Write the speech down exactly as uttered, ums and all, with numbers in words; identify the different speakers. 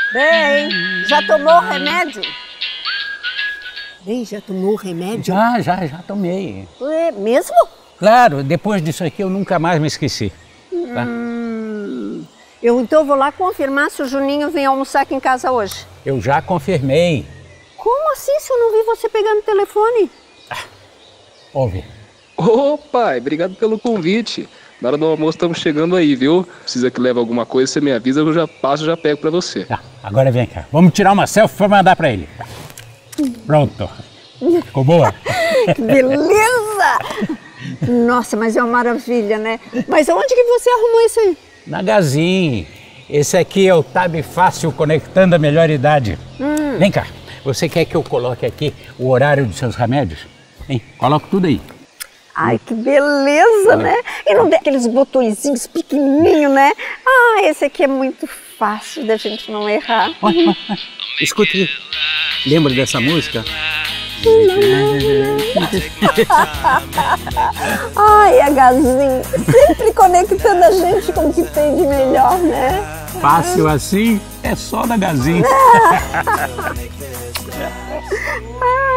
Speaker 1: Bem, já tomou o remédio? Bem, já tomou o remédio?
Speaker 2: Já, já, já tomei.
Speaker 1: É mesmo?
Speaker 2: Claro, depois disso aqui eu nunca mais me esqueci. Tá?
Speaker 1: Hum, eu então vou lá confirmar se o Juninho vem almoçar aqui em casa hoje.
Speaker 2: Eu já confirmei.
Speaker 1: Como assim se eu não vi você pegando o telefone?
Speaker 2: Ah, ouve.
Speaker 3: Ô pai, obrigado pelo convite. Na hora do almoço estamos chegando aí, viu? Precisa que leve alguma coisa, você me avisa, eu já passo e já pego pra você.
Speaker 2: Tá, agora vem cá. Vamos tirar uma selfie pra mandar pra ele. Pronto. Ficou boa?
Speaker 1: Que beleza! Nossa, mas é uma maravilha, né? Mas onde que você arrumou isso aí?
Speaker 2: Na Gazin. Esse aqui é o Tab Fácil conectando a melhor idade. Hum. Vem cá. Você quer que eu coloque aqui o horário dos seus remédios? Hein? Coloca tudo aí.
Speaker 1: Ai, que beleza, né? E não tem aqueles botõezinhos pequenininhos, né? Ah, esse aqui é muito fácil da gente não errar.
Speaker 2: Olha, olha. Escuta aí. Lembra dessa música?
Speaker 1: Ai, a Gazin, sempre conectando a gente com o que tem de melhor, né?
Speaker 2: Fácil assim é só da Gazin.
Speaker 1: Ah.